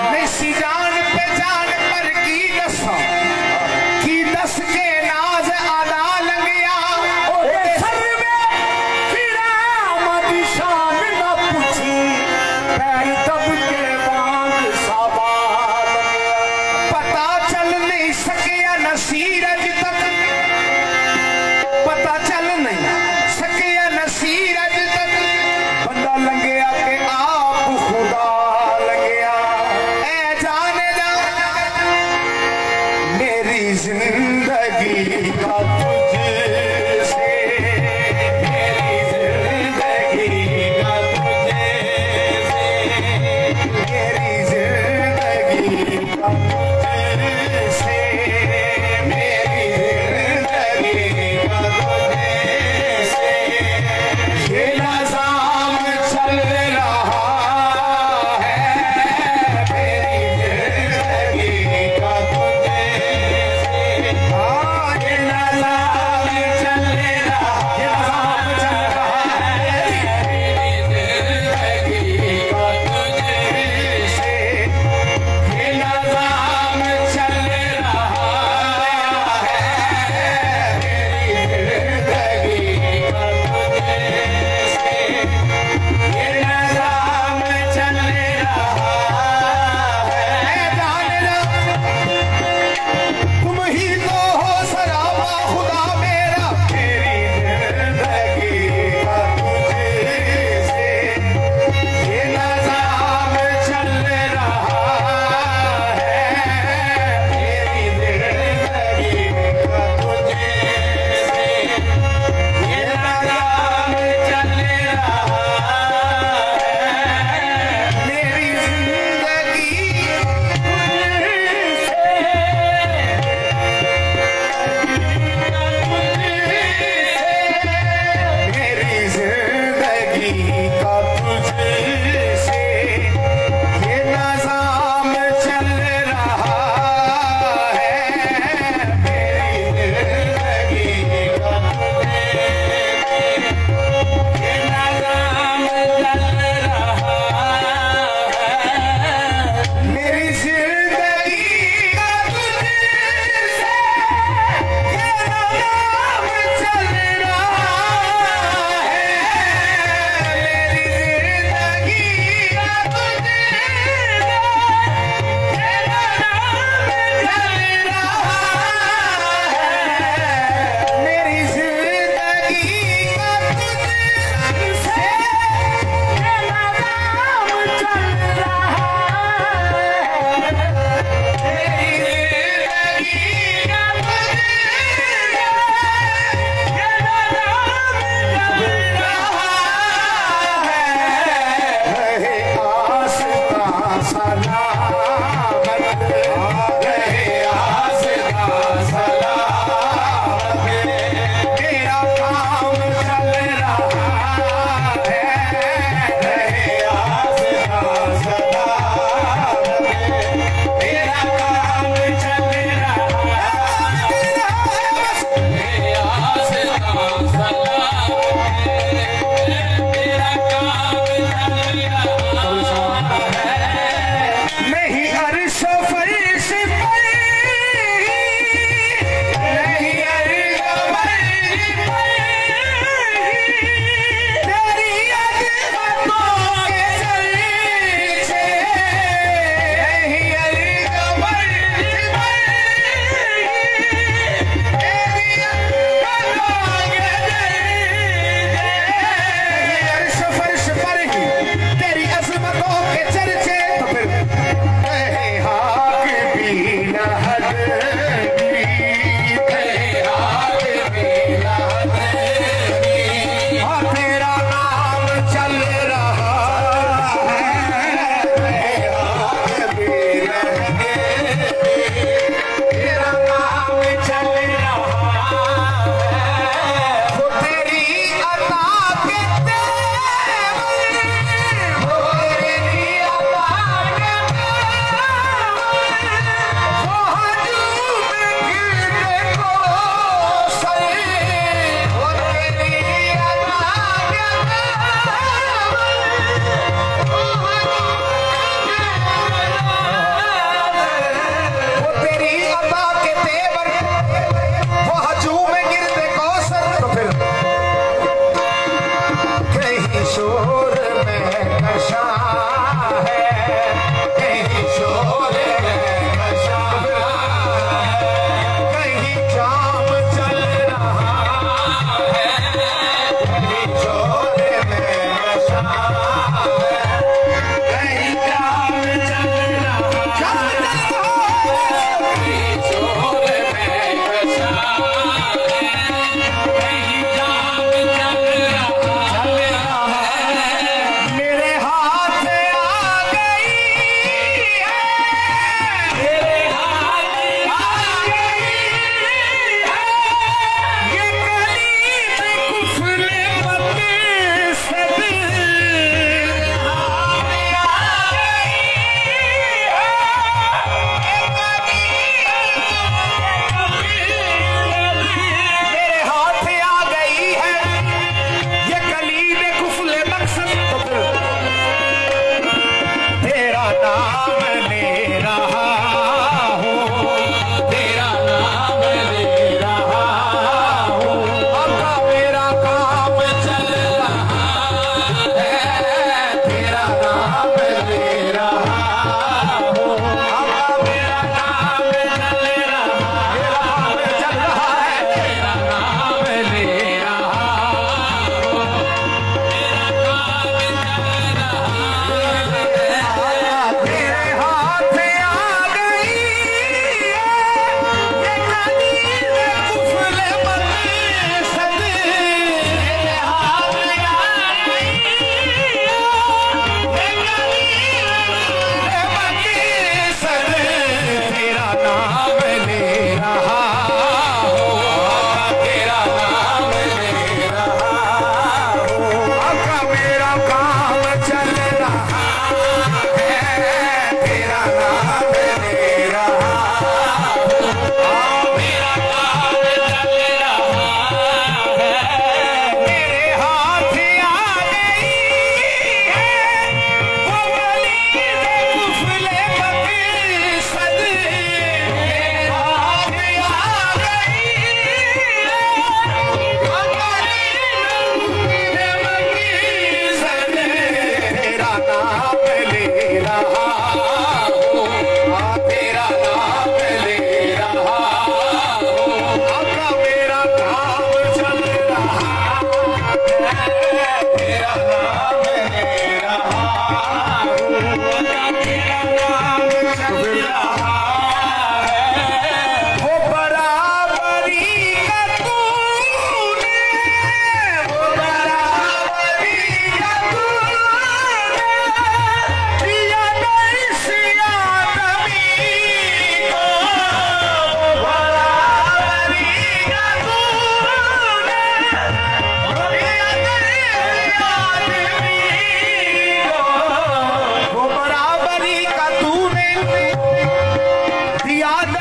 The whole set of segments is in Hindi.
नहीं सी जान पे जान पर की दस के नाज आदा लंगिया सर में फिरा मदी शान न पूछी पैर दब के वांग साबा पता चल नहीं सकिया नसीरज तक पता चल नहीं सकिया नसीरज तक बंदा लंघिया के आप खुदा लंघिया ए जाने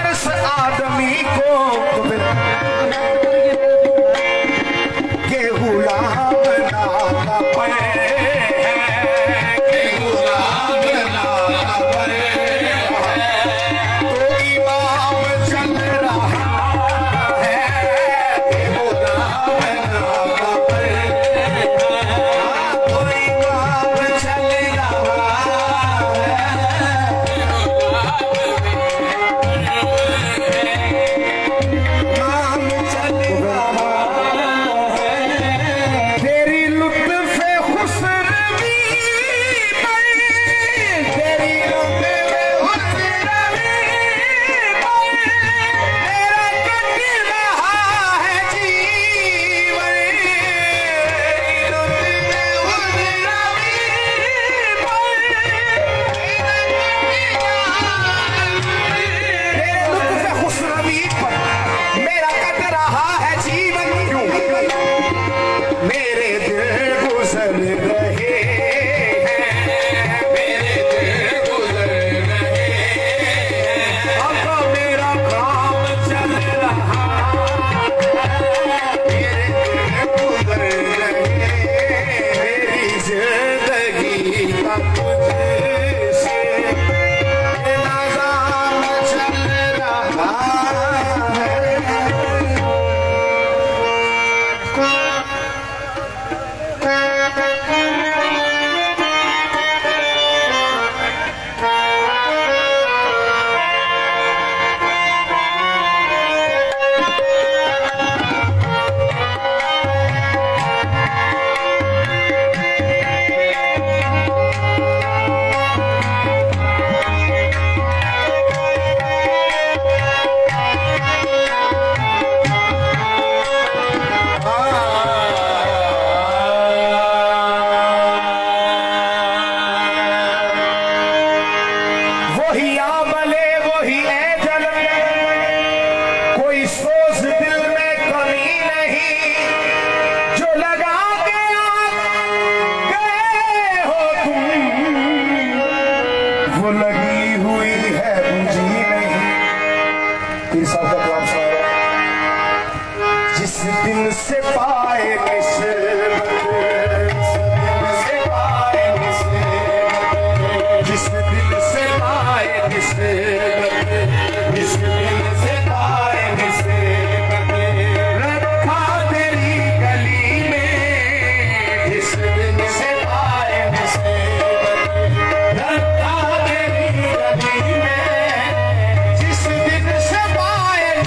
उस आदमी को तो फिर के गुलाम ना पड़े, के गुलाम ना पड़े, तो इमाम चल रहा है, के गुलाम ना पड़े, तो इमाम चल रहा जिस दिन से पाए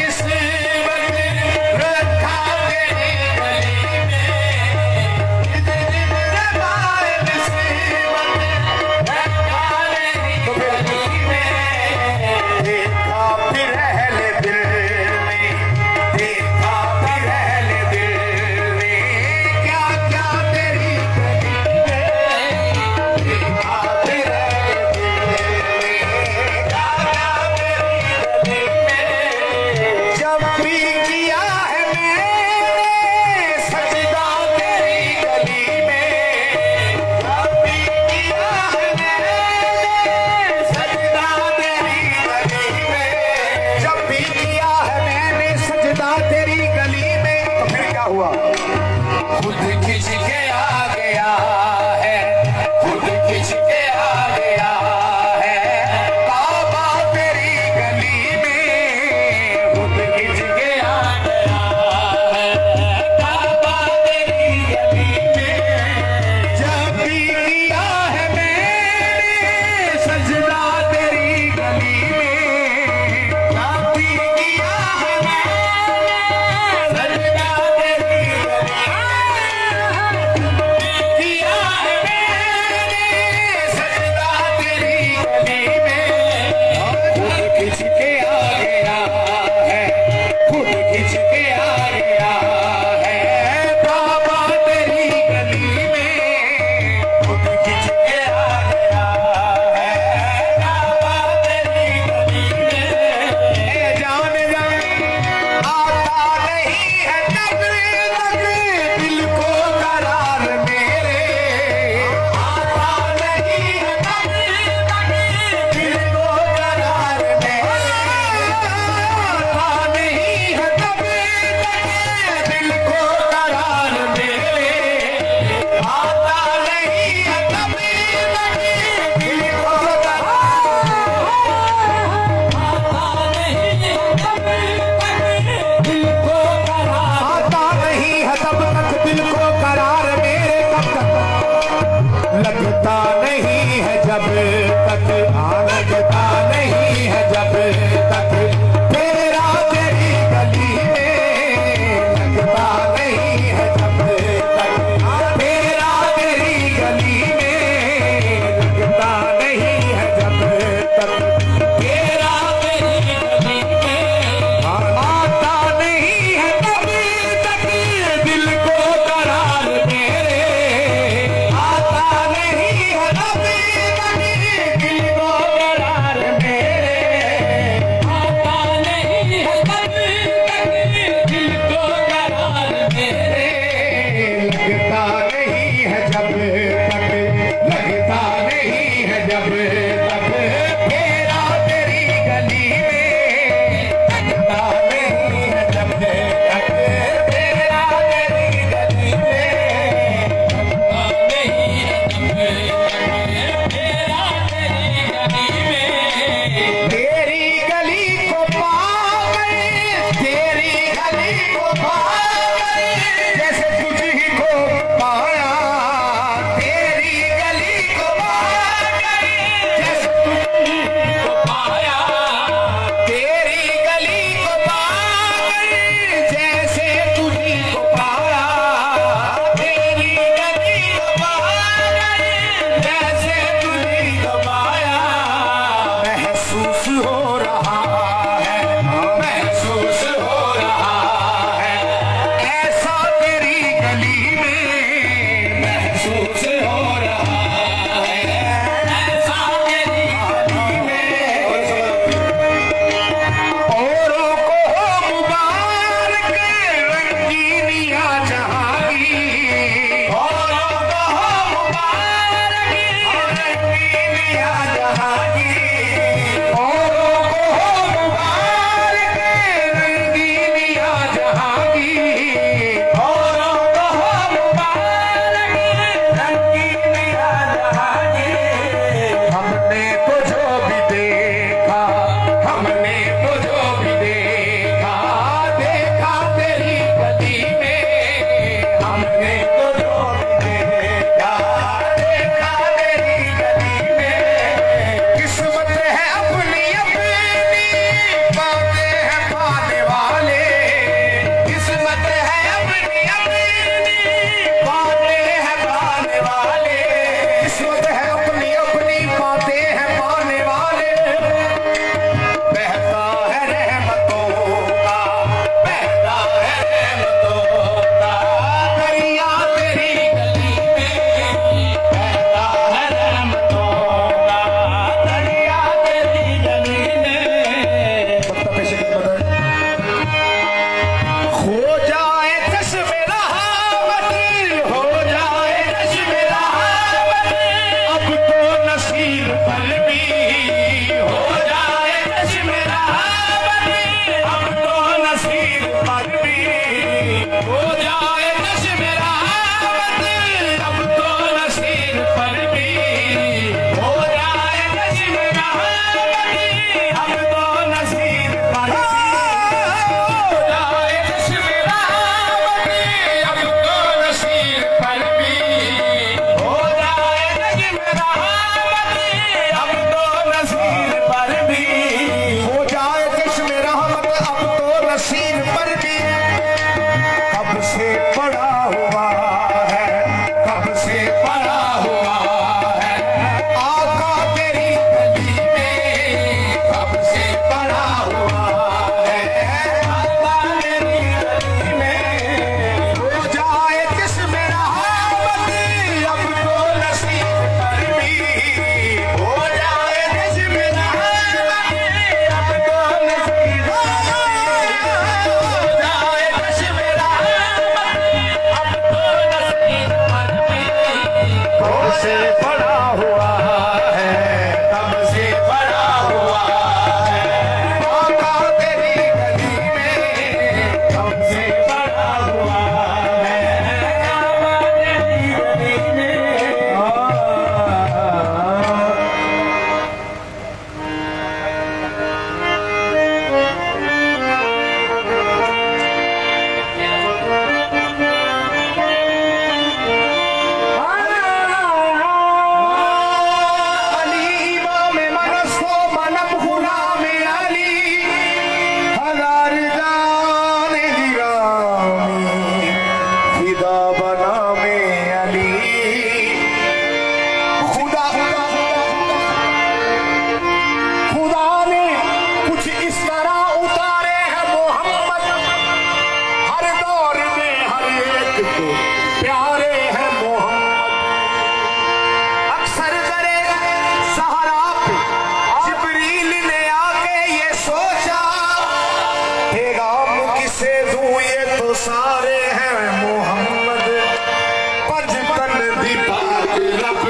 सारे हैं मोहम्मद पंजतन दी बात रब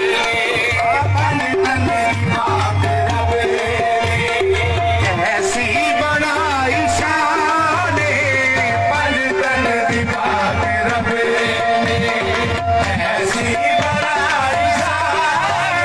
ऐसी बनाई शान पंजतन दी बात रब ऐसी बनाई शान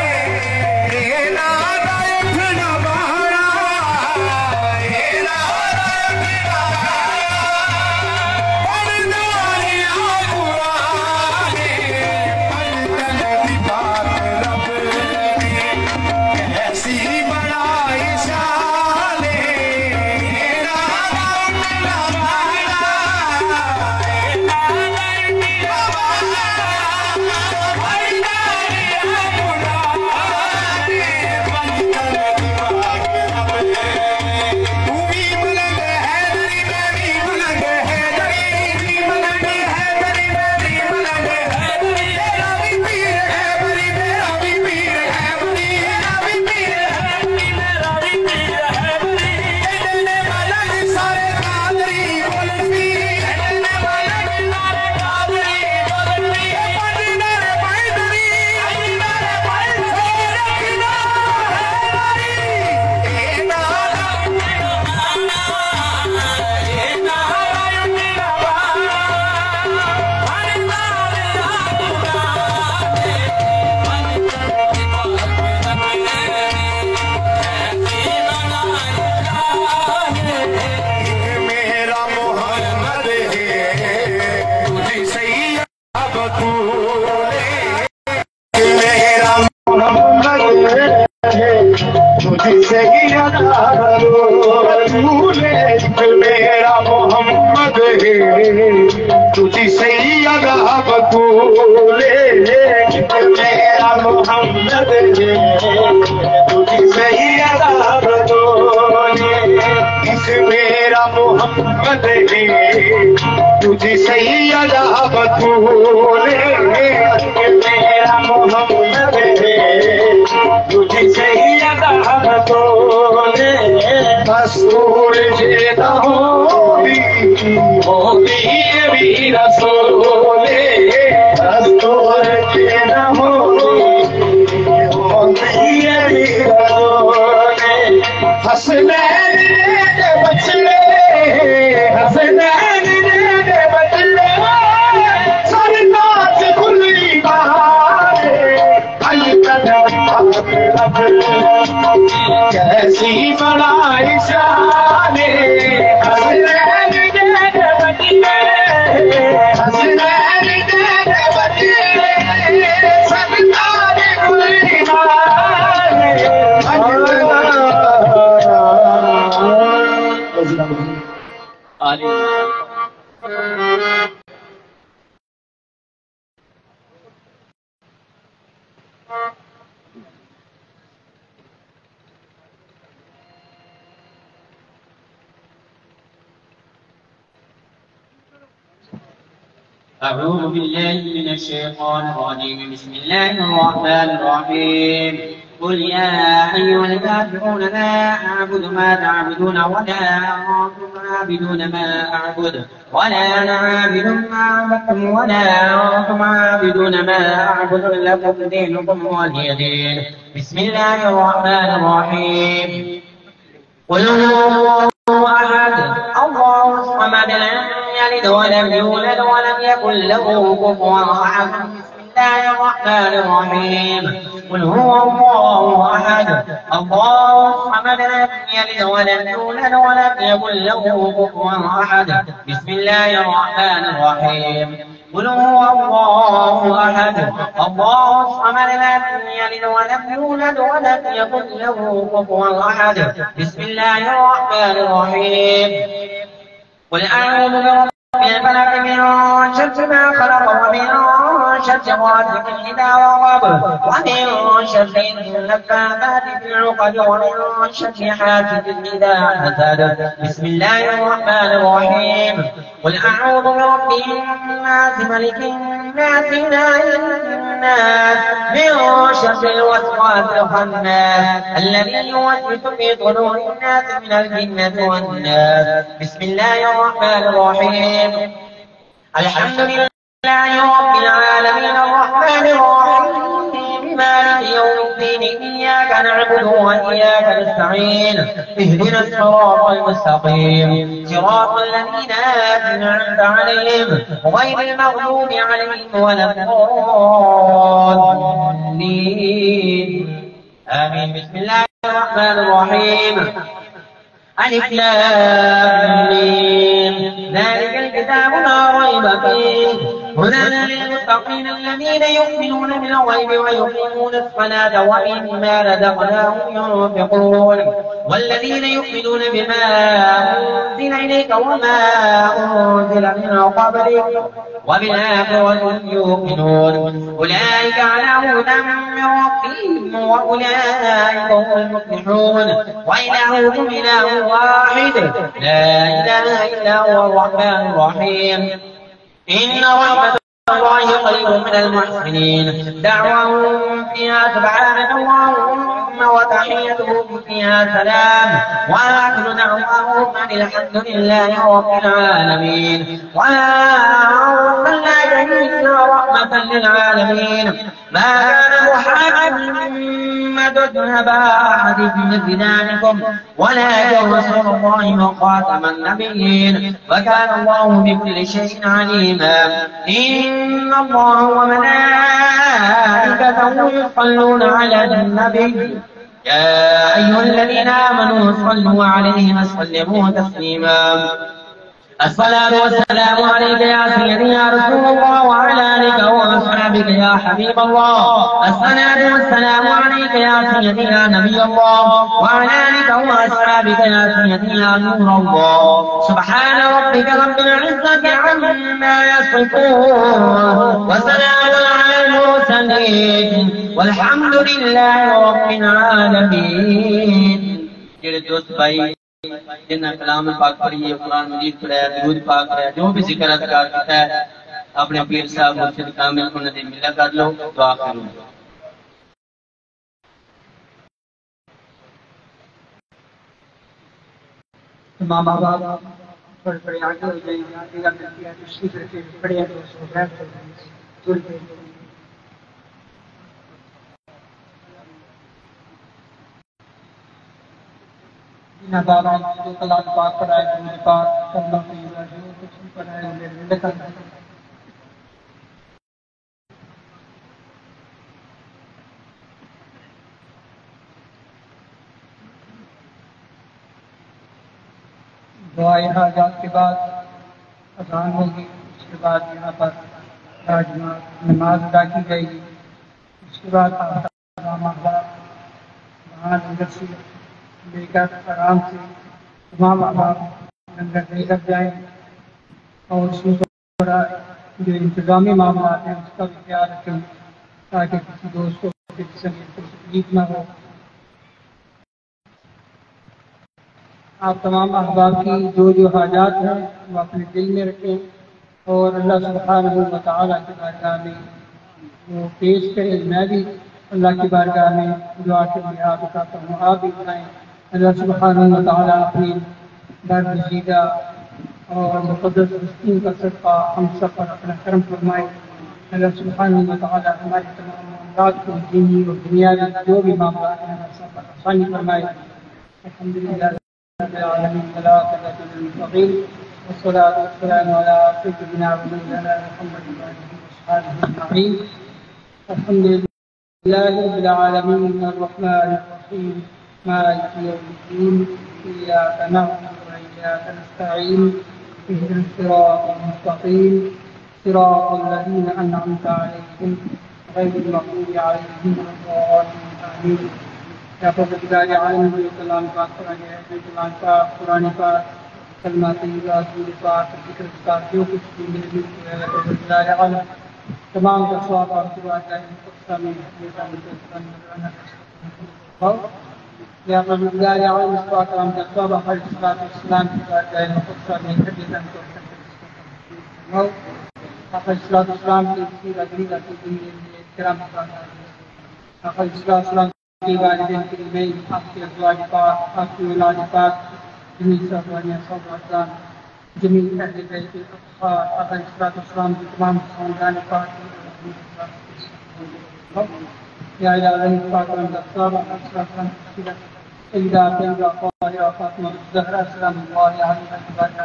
तुझसे ही अदा मेरा मोहम्मद है तुझसे ही अदा बतूले मेरा मोहम्मद है तुझसे ही अदा बतूले मेरा मोहम्मद है तुझसे ही अदा बतूले मेरा मोहम्मद है तुझसे ही अदा बतूले मसूर जेदा होगी भी रसूले मसूर जेदा होगी भी रसूले हसनैन दे बचले हसनैन दे बचले सरनाज खुली बारे कैसी बनाई शाने हसनैन दे बचले हसनैन दे बचले सरनाज खुली बारे أعوذ بالله من الشيطان الرجيم بسم الله الرحمن الرحيم قل يا أيها الكافرون لا أعبد ما تعبدون ولا أنتم عابدون ما أعبد ولا أنا عابد ما عبدتم ولا أنتم عابدون ما أعبد لكم دينكم ولي دين بسم الله الرحمن الرحيم قل هو أحد الله الصمد لم يلد ولم يولد ولم يكن له كفوا أحد بسم الله الرحمن الرحيم قل هو الله أحد الله الصمد لم يلد ولم يولد ولم يكن له كفوا أحد بسم الله الرحمن الرحيم قل هو الله أحد الله الصمد لم يلد ولم يولد ولم يكن له كفوا أحد بسم الله الرحمن الرحيم قل أعوذ برب الفلق من شر ما خلق ومن شر غاسق إذا وقب ومن شر النفاثات في العقد ومن شر حاسد إذا حسد بسم الله الرحمن الرحيم قل أعوذ برب الناس ملك الناس إله الناس من شر الوسواس الخناس الذي يوسوس في صدور الناس من الجنة والناس. بسم الله الرحمن الرحيم. الحمد لله رب العالمين الرحمن الرحيم مالك يوم الدين إياك نعبد وإياك نستعين اهدنا الصراط المستقيم صراط الذين أنعمت عليهم غير المغضوب عليهم ولا الضالين آمين. بسم الله الرحمن الرحيم. ألف لام ميم ذلك الكتاب لا ريب فيه هدى للمتقين الذين يؤمنون بالغيب ويقيمون الصلاة ومما رزقناهم ينفقون والذين يؤمنون بما أنزل إليك وما أنزل من قبلك وبالآخرة هم يوقنون أولئك على هدى من ربهم وأولئك هم المفلحون. وإلهكم إله واحد لا إله إلا هو الرحمن الرحيم. إن رحمة الله خير من المحسنين. دعواهم فيها سبحانك اللهم وتحيتهم فيها سلام وآخر دعواهم أن الحمد لله رب العالمين. وأرسلناك إلا رحمة للعالمين. ما كان محمد أبا أحد من ذلكم ولكن رسول الله وخاتم النبيين وكان الله بكل شيء عليما. إن الله وملائكته يصلون على النبي يا أيها الذين آمنوا صلوا عليه وسلموا تسليما. الصلاة والسلام عليك يا سيدي يا رسول الله وعلى آلك وأصحابك يا حبيب الله. الصلاة والسلام عليك يا سيدي يا نبي الله وعلى آلك وأصحابك يا سيدي يا نور الله. سبحان ربك رب العزة عما يصفون وسلام على المرسلين والحمد لله رب العالمين. जिन्हें कलाम पाक पढ़ी है, कुरान मजीद पढ़ा है, दुरूद पाक पढ़ा है, जो भी जिक्र अज़कार किया है अपने पीर साहब मुर्शिद कामिल उन्हें मिला कर लो। दुआ करो। माँ बाप थोड़े थोड़े आगे हो जाएंगे, आगे का मिलती है दूसरी तरफ बड़े हैं दोस्तों बैठ थोड़ी देर बिना बाबा जो कलाम पाक पढ़ाए दुरूद पाक कलमा तैयबा जो कुछ भी पढ़ाए उन्हें लिखा दुआए हाजात के बाद अज़ान होगी। उसके बाद यहाँ पर नमाज अदा की जाएगी। उसके बाद लंगर से लेकर आराम से तमाम अहबाब लंगर लेकर जाएँ और उसमें थोड़ा जो इंतज़ामी मामला हैं उसका भी ख्याल रखें ताकि किसी दोस्त को किसी को तकलीफ न हो। आप तमाम अहबाब की जो हाजात हैं वो अपने दिल में रखें और अल्लाह सुब्हानहू व तआला की बारगाह में वो पेश करें। मैं भी अल्लाह की बारगाह में दुआ के लिए आप बताता हूँ, आप भी बताएँ। अल्लाह सुब्हानहू व तआला अपनी बरगज़ीदा और मुक़द्दस हस्तियों का सदक़ा हम सब पर अपना करम फरमाए। अल्लाह सुब्हानहू व तआला हमारे तमाम मामलात को दीनी और दुनियावी जो भी मामलात हैं हम सब पर आसानी फरमाए। अल्हम्दुलिल्लाह والصلاة والسلام على سيدنا ونبينا محمد أجمعين. الحمد لله رب العالمين الرحمن الرحيم مالك يوم الدين إياك نعبد وإياك نستعين اهدنا الصراط المستقيم صراط الذين أنعمت عليهم غير المغضوب عليهم ولا الضالين آمين. या पदाधिकारी आलम जो कलाम पाक कुरान है, जो कलाम पाक कुरान पाक कलमा तैयबा दुरूद पाक जिक्र पाक जो कुछ भी मेरे दिल में है पदाधिकारी आलम तमाम का सवाब और दुआ है मुक़द्दस में ये शामिल करना है। या पदाधिकारी आलम इस पाक कलाम का सवाब हर इस्लाम की बात है मुक़द्दस में हदीसन को इस्लाम की सीरत किराम की वालिदैन के लिए आपके अज़वाज पाक, आपकी औलाद पाक, जमीन साहबानिया साहबान, जमीन अहले बैत के इस्लाम के तमाम खानदान पाक या इलाही पाक रमज़ान इस्लाम की सैयदा तैयबा क़ाहिरा फ़ातिमा ज़हरा सलामुल्लाह अलैहा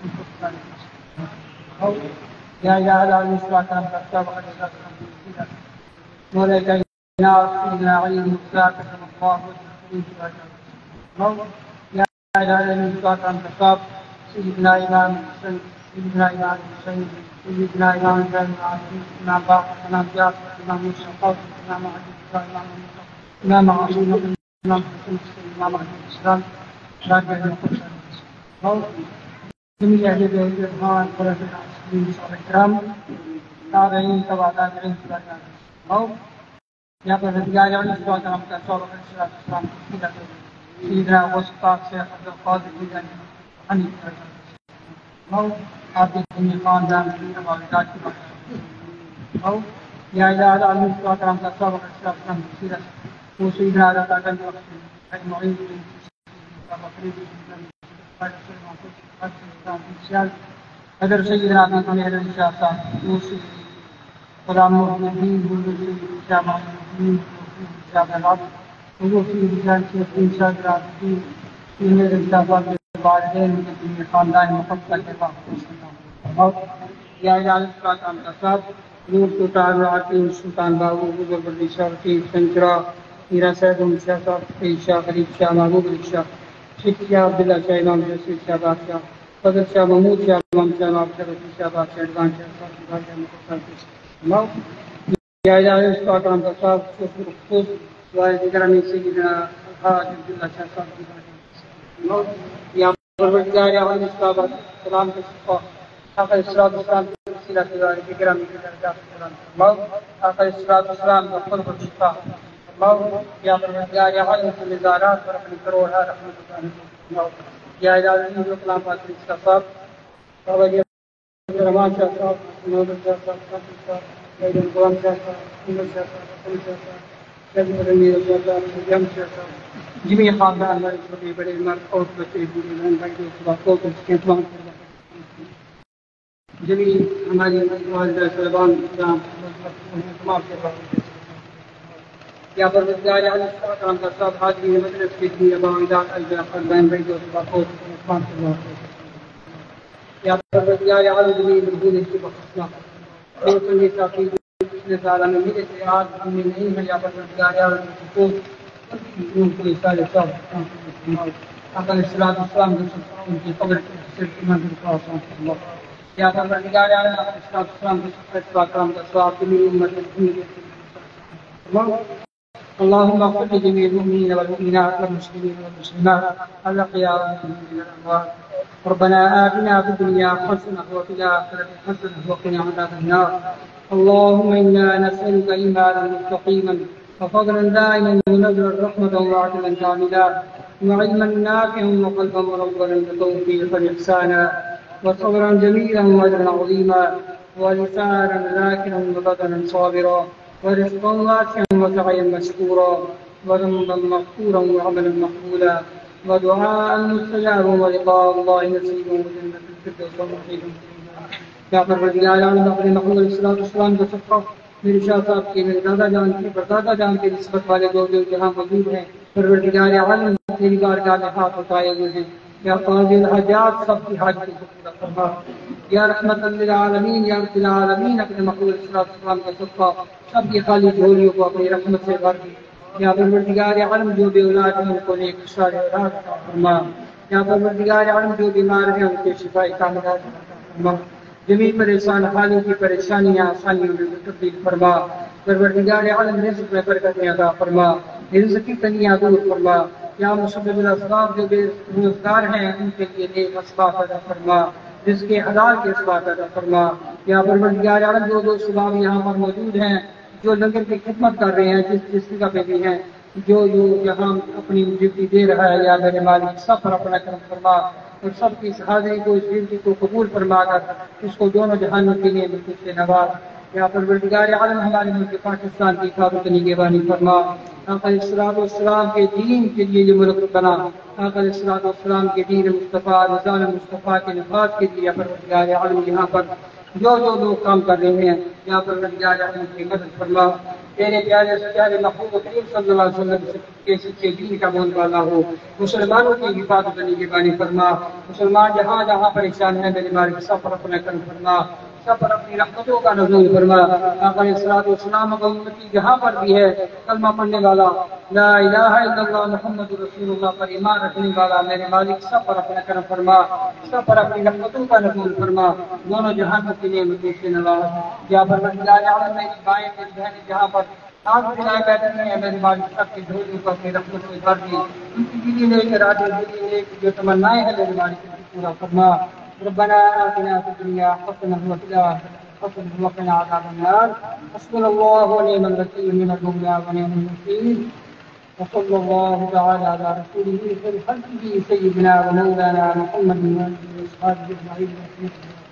या इलाही इस्लाम का सब मौला कायनात सैयदना अली मुर्तज़ा सल्लल्लाहु अलैहि वसल्लम या इलाही इस्लाम का सब सैयदना इमाम हुसैन सैयदना इमाम हुसैन सैयदना इमाम ज़ैनुल इमाम बाक़र इमाम जाफ़र इमाम मुशफ़ा इमाम अली इमाम अली इमाम हुसैन इमाम इस्लाम राजा और जमीन अहले बैत रहमान खुलफ़ाए किराम ताबईन तबादीन और यहाँ पर रज़ियाल इस्लाम का सौरभ इस्लाम की सीधा वस्ताद से अब्दुल क़ादिर जिलानी हनी और आपके दुनिया खानदान की तबादीन की और यहाँ इलाही इस्लाम का सौरभ इस्लाम की सीधा वो सीधा रहता है अगर सैयदना अबी हनीफा शाह साहब दूसरी ग़ुलाम मुहम्मदीन बुज़ुर्ग शाह मुहम्मदीन शाह बलाद वो की रिजाल के तीन शाहरादी मेरे शाहबाद के वालिदैन के दुनिया खानदान मुकद्दस के पाक और या इलाही इस्लाम का साथ नूर सुल्तान आती सुल्तान बाबू बुजुर्ग शाह की संचरा मीरा सैयद शाह साहब शाह गरीब शाह महबूब अली शाह शेख शाह अब्दुल्ला शाह इमाम जसीर शाह बादशाह फजल शाह महमूद शाह इमाम शाह अफसर शाह बादशाह एडवान शाह या इलाही इस्लाम का साथ खुद वालिद करमी सैयदना हाज अब्दुल्ला शाह साहब या परवरदिगार आलम सलाम के आका इस्लाम की सीरत के किराम के दरजात सलाम आका इस्लाम का क़ुर्ब शिफा या परवरदिगार आलम के निज़ारात पर अपनी करोड़ा रहमत या इलाही इस्लाम का साहब बाबा जी रहमान शाह साहब नूर शाह साहब सैयद गुलाम शाह साहब नूर शाह साहब जमीन खानदान वाले छोटे बड़े मर्द और बच्चे बूढ़े बहन भाई दोस्त जमीन हमारी वालिदा साहिबान या परवरदिगार आलम का सब हाजिरी मजलिस की अबाइदात अलजाफर बहन भाई दोस्त या परवरदिगार आलम जमीन मजबूरी की बख्शना और संगे साथी पिछले साल में मिले थे आज हमने नहीं है या परवरदिगार आलम को उनके सारे सब अकल इस्लाम उनकी कब्र से मंदिर का या परवरदिगार आलम इस्लाम के इस्लाम का स्वाब जमीन उम्मत اللهم اغفر لجميع المؤمنين والمؤمنات والمسلمين والمسلمات الأحياء منهم الأموات ربنا آتنا في الدنيا حسنة وفي الآخرة حسنة وقنا عذاب النار اللهم إنا نسألك إيمانا مستقيما وفضلا دائما ونزلا رحمة وعدلا كاملا وعلما نافعا وقلبا منورا وتوفيقا إحسانا وصبرا جميلا وأجرا عظيما ولسانا ذاكرا وبدنا صابرا ورزقا واسعا وسعيا مشكورا وذنبا مغفورا وعملا مقبولا ودعاء مستجابا ولقاء الله نصيبا وجنة الفردوس ونصيبا या परवरदिगार आलम अपने महबूब अलैहिस्सलाम को सबका मेरे शाह साहब के मेरे दादा जान की परदादा जान के निस्बत वाले लोग जो जहाँ मौजूद हैं परवरदिगार आलम तेरी बारगाह में हाथ उठाए हुए हैं या काज़िल हाजात सबकी हाजत को पूरा फरमा या रहमतल लिल आलमीन या रब्बिल आलमीन अपने महबूब अलैहिस्सलाम का सबका सबकी खाली झोलियों को अपनी रहमत से भर दे या परवरदिगार आलम जो भी औलाद हैं उनको नेक सारे औलाद अता फरमा या परवरदिगार आलम जो बीमार हैं उनके शिफाए कामिला फरमा जमीन परेशान हालों की परेशानियां आसानियों में तब्दील फरमा परवरदिगार आलम रिज़्क़ में बरकत अता फरमा रिज़्क़ की तंगियां दूर फरमा या मुसब्बिबुल अस्बाब जो बेरोजगार हैं उनके लिए नेक असबाब अता फरमा रिज़्क़ हलाल के असबाब अता फरमा या परवरदिगार आलम जो शुबाब यहाँ पर मौजूद हैं जो लंगर की खिदमत कर रहे हैं जिस जगह पे भी हैं जो यहाँ अपनी ड्यूटी दे रहा है या मेरे मालिक सब पर अपना करम फरमा और सबकी इस हाजिरी को, इस ड्यूटी को कबूल फरमाकर इसको दोनों जहानों के लिए बिल्कुल से नवाज। या परवरदिगार आलम हमारे मुल्क पाकिस्तान की हिफाजत निगहबानी फरमा। आका इस्लाम के दीन के लिए ये मुल्क बना। आका इस्लाम के दीन मुस्तफ़ा निज़ाम मुस्तफ़ा के नफाज के लिए परवरदिगार आलम यहाँ पर जो जो लोग काम कर रहे हैं यहाँ परवरदिगार आलम की मदद फरमा। तेरे प्यारे से प्यारे महबूब करीम सल्लल्लाहु अलैहि वसल्लम के सच्चे दीन का बोल वाला हो। मुसलमानों की हिफाजत निगहबानी फरमा। मुसलमान जहाँ जहाँ परेशान है मेरे मालिक सब पर अपना करम फरमा, सब पर अपनी रहमतों का नज़ूल फरमा। आका इस्लाम का उम्मती जहाँ पर भी है कलमा पढ़ने वाला, ला इलाहा इल्लल्लाह मुहम्मदुर रसूलुल्लाह पर ईमान रखने वाला मेरे मालिक सब पर अपना करम फरमा, सब पर अपनी रहमतों का नज़ूल फरमा। दोनों जहानों के लिए मुझे से नवाज। या परवरदिगार आलम मेरी बाएं मेरी बहनें जहाँ पर आग दिलाए बैठे हैं मेरे मालिक सबकी झोलियों को अपनी रहमत से भर दी। उनकी दिली लेकर आगे दिली लेकर जो तमन्नाएं हैं मेरे मालिक पूरा फरमा। रब्बना आतिना फिद दुनिया हसनह व फिल आखिरति हसनह व क़िना अज़ाबन्नार। हस्बुनल्लाहु व निअमल वकील निअमल मौला व निअमल नसीर। वसल्लल्लाहु तआला अला रसूलिही खैरिल खल्क़िही सय्यिदिना व मौलाना मुहम्मदिन व आलिहि व अस्हाबिही अजमईन।